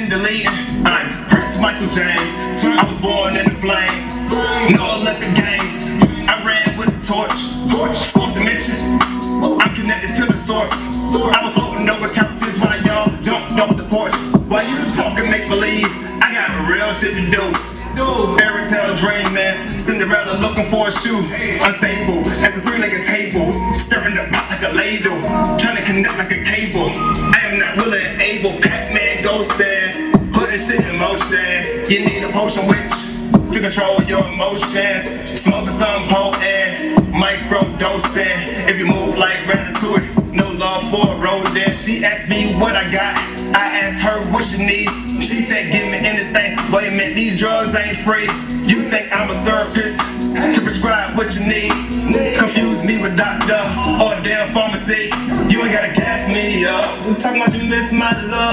deleting. I'm Prince Michael James. I was born in the flame. No Olympic Games. I ran with the torch. Fourth dimension. I'm connected to the source. I was floating over couches while y'all jumped off the porch. While you talking make believe, I got real shit to do. Fairy tale dream, man. Cinderella looking for a shoe. Unstable as the three-legged table. Stirring the pot like a ladle. Trying to connect like a cable. I am not willing and able. Pac-Man ghost there. Putting shit in motion. You need a potion witch to control your emotions. Smoking some potent. Micro dosing. If you move like Ratatouille. No love for a rodent. She asked me what I got. I asked her what she need. She said give me anything. Wait a minute, these drugs ain't free. You think I'm a therapist to prescribe what you need? Confuse me with doctor or a damn pharmacy. You ain't gotta gas me up. I'm talking about you miss my love.